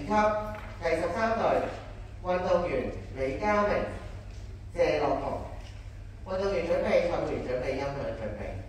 級第13隊運動員李嘉明、謝樂彤。運動員準備，賽會員準備，音響準備。